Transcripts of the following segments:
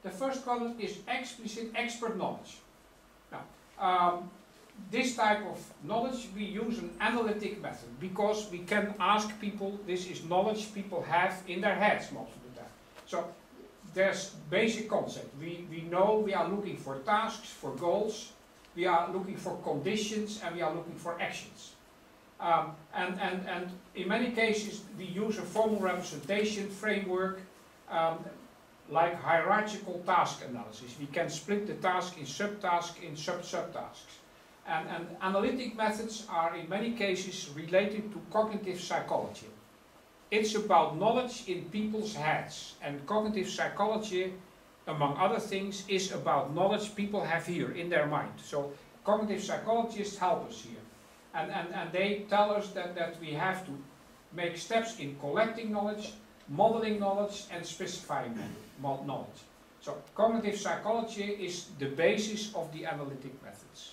The first column is explicit expert knowledge. Now, this type of knowledge we use an analytic method because we can ask people, this is knowledge people have in their heads most of the time. So there's basic concept. We know we are looking for tasks, for goals, we are looking for conditions, and we are looking for actions. And in many cases we use a formal representation framework like hierarchical task analysis. We can split the task in subtasks, in subtasks. And analytic methods are in many cases related to cognitive psychology. It's about knowledge in people's heads, and cognitive psychology, among other things, is about knowledge people have here in their mind. So cognitive psychologists help us here. And they tell us that we have to make steps in collecting knowledge, modeling knowledge, and specifying knowledge. So cognitive psychology is the basis of the analytic methods.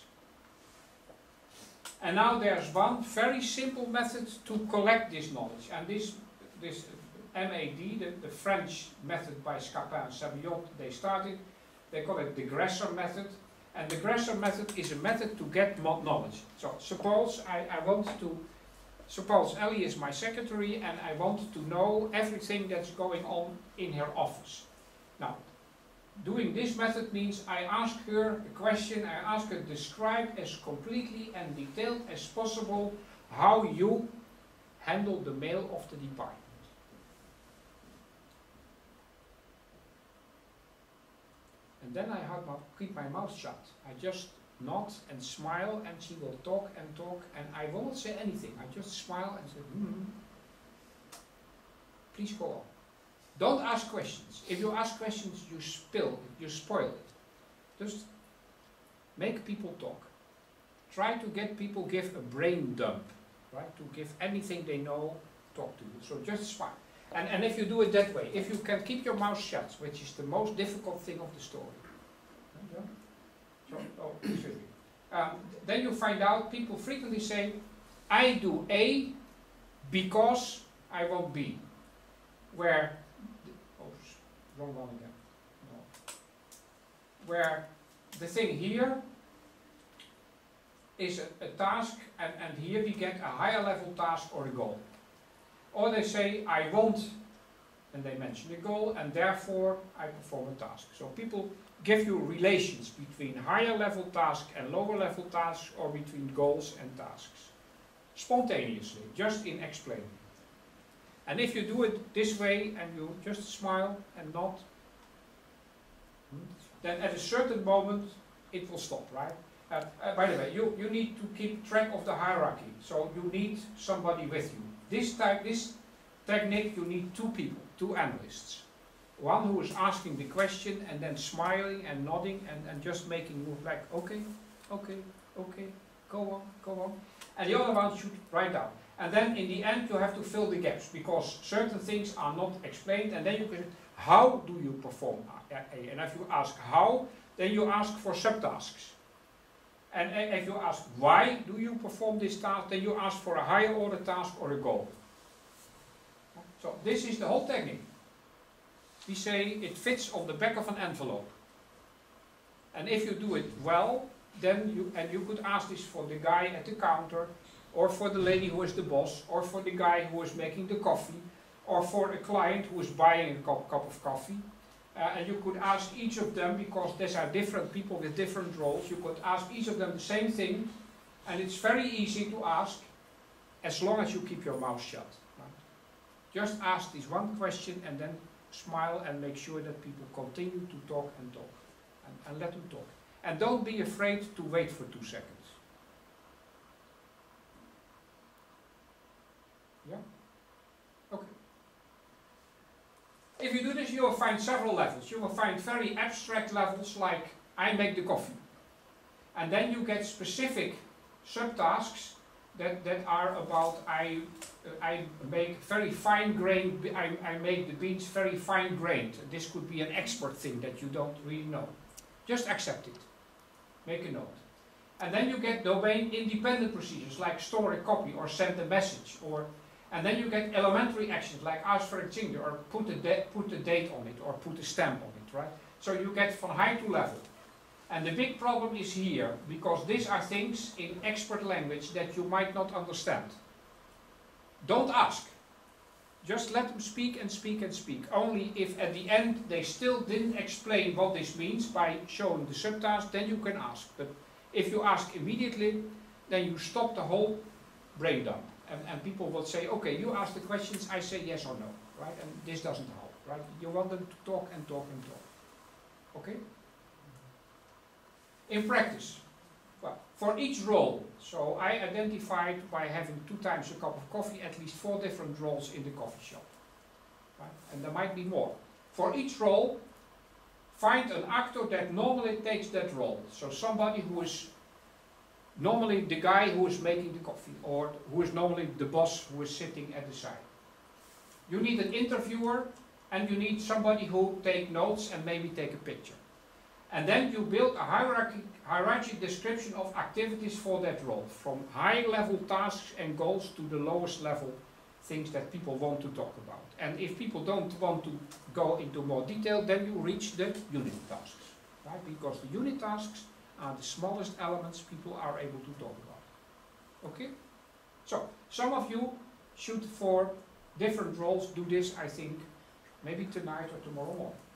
And now there's one very simple method to collect this knowledge. And this MAD, the French method by Scapin and Sabiot, they call it the Gresser method. And the Gresser method is a method to get knowledge. So suppose suppose Ellie is my secretary and I want to know everything that's going on in her office. Now, doing this method means I ask her a question, I ask her to describe as completely and detailed as possible how you handle the mail of the department. And then I keep my mouth shut. I just nod and smile, and she will talk, and I will not say anything. I just smile and say, Please go on. Don't ask questions. If you ask questions, you spoil it. Just make people talk. Try to get people give a brain dump, right? To give anything they know, talk to you. So just smile. And if you do it that way, if you can keep your mouth shut, which is the most difficult thing of the story, then you find out people frequently say, I do A because I want B. Where, wrong one again. No. Where the thing here is a task, and here we get a higher level task or a goal. Or they say, I want, and they mention the goal, and therefore I perform a task. So people give you relations between higher level tasks and lower level tasks, or between goals and tasks. Spontaneously, just in explaining. And if you do it this way, and you just smile and nod, then at a certain moment it will stop, right? By the way, you need to keep track of the hierarchy, so you need somebody with you. This technique, you need two people, two analysts. One who is asking the question and then smiling and nodding and just making move like, okay, go on. And the other one should write down. And then in the end you have to fill the gaps, because certain things are not explained, and then you can, how do you perform A? And if you ask how, then you ask for subtasks. And if you ask why do you perform this task, then you ask for a higher order task or a goal. So this is the whole technique. We say it fits on the back of an envelope. And if you do it well, then you could ask this for the guy at the counter, or for the lady who is the boss, or for the guy who is making the coffee, or for a client who is buying a cup of coffee. And you could ask each of them, because these are different people with different roles, you could ask each of them the same thing, and it's very easy to ask, as long as you keep your mouth shut. Right? Just ask this one question, and then smile and make sure that people continue to talk, and let them talk. And don't be afraid to wait for 2 seconds. Yeah? Okay. If you do this, you will find several levels. You will find very abstract levels like, I make the coffee. And then you get specific subtasks that are about, I make very fine-grained, I make the beans very fine-grained. This could be an expert thing that you don't really know. Just accept it. Make a note. And then you get domain-independent procedures like store a copy or send a message, and then you get elementary actions like ask for a signature or put a date on it or put a stamp on it. right? So you get from high to level. And the big problem is here, because these are things in expert language that you might not understand. Don't ask. Just let them speak and speak and speak. Only if at the end they still didn't explain what this means by showing the subtask, then you can ask. But if you ask immediately, then you stop the whole brain dump. And people will say, okay, you ask the questions, I say yes or no, right? And this doesn't help, right? You want them to talk and talk and talk. Okay? In practice, well, for each role, so I identified by having 2 times a cup of coffee, at least 4 different roles in the coffee shop. Right? And there might be more. For each role, find an actor that normally takes that role. So somebody who is normally the guy who is making the coffee, or who is normally the boss who is sitting at the side. You need an interviewer, and you need somebody who take notes and maybe take a picture. And then you build a hierarchy description of activities for that role, from high-level tasks and goals to the lowest level things that people want to talk about. And if people don't want to go into more detail, then you reach the unit tasks, right? Because the unit tasks are the smallest elements people are able to talk about. Okay? So, some of you should, for different roles, do this, I think, maybe tonight or tomorrow morning.